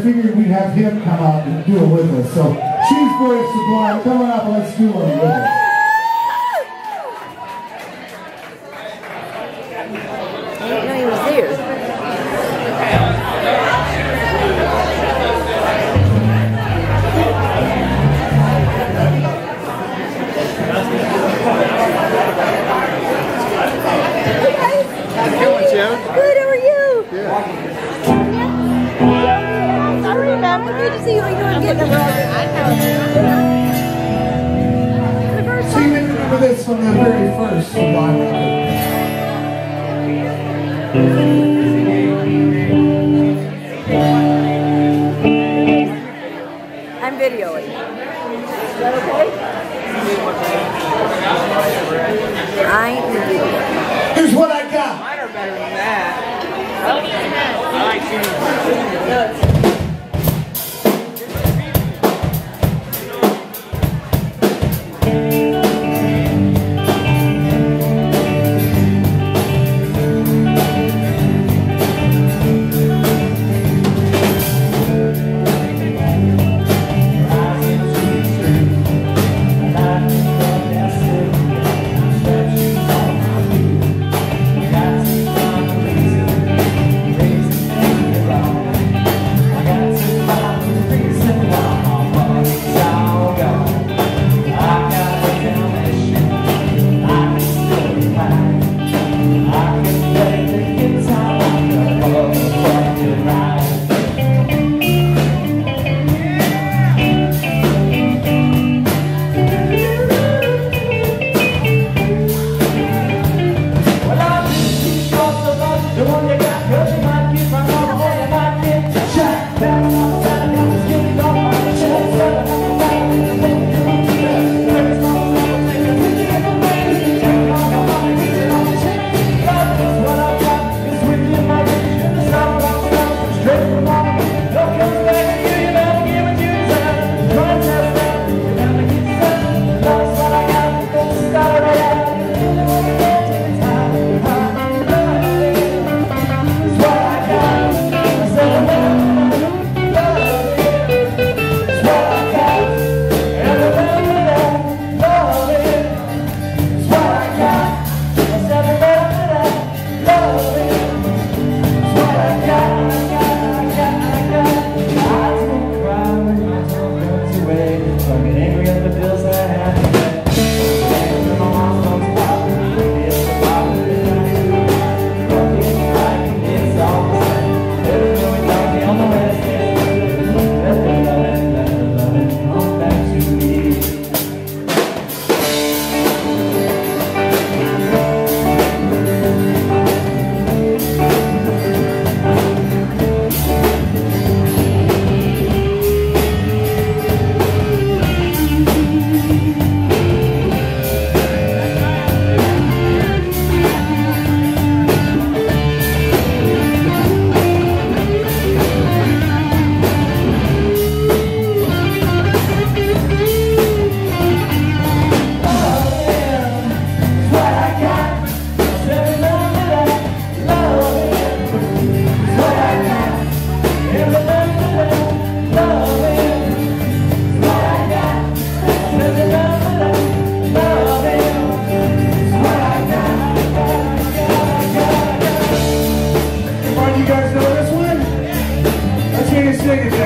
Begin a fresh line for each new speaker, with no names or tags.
figured we'd have him come out and do it with us. So, Cheez Boy Sublime, come on up and let's do one with us.
I didn't know he was there. Good, how are you?
Good.
I remember. Good to see you. You're getting a brother.
So you may remember this from the very first Sublime record.
I'm videoing. Is that okay? I am videoing.
Here's what I got.
Mine are better than that. I like Cheez.
You guys know this one? Let's hear you sing it.